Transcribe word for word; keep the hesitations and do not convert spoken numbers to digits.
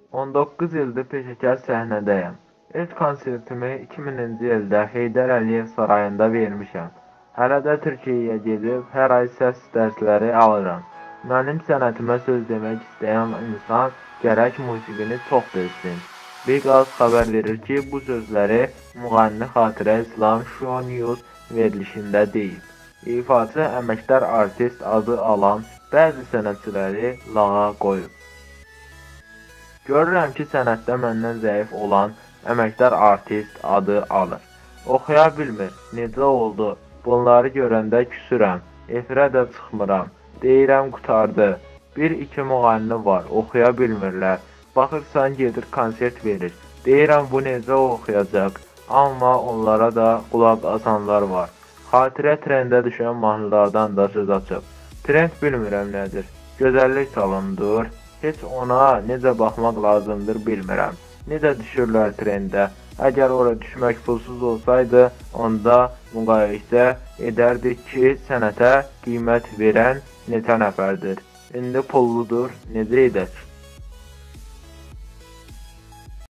on doqquz ildir peşəkar səhnədəyəm. İlk konsertimi iki mininci ildə Heydər Əliyev Sarayında vermişəm. Hələ də Türkiyəyə gedib, hər ay səs dərsləri alıram. Mənim sənətimə söz demək istəyən insan gərək musiqini çox bilsin. Biqaz xəbər verir ki, bu sözləri müğənni Xatirə İslam Show News verilişində deyib. İfaçı əməkdar artist adı alan bəzi sənətçiləri lağa qoyub. Görürəm ki, sənətdə məndən zəif olan əməkdar artist adı alır. Oxuya bilmir, necə oldu? Bunları görəndə küsürəm, efirə də çıxmıram. Deyirəm, qutardı. Bir-iki müğənni var, oxuya bilmirlər. Baxırsan, gedir konsert verir. Deyirəm, bu necə oxuyacaq? Amma onlara da qulaq asanlar var. Xatirə trendə düşən mahnılardan da söz açıb. Trend bilmirəm nədir? Gözəllik salondur. Heç ona necə baxmaq lazımdır bilmirəm. Necə düşürlər trendə? Əgər ora düşmək pulsuz olsaydı, onda müqayisə edərdik ki, sənətə qiymət verən neçə nəfərdir. İndi pulludur, necə edək?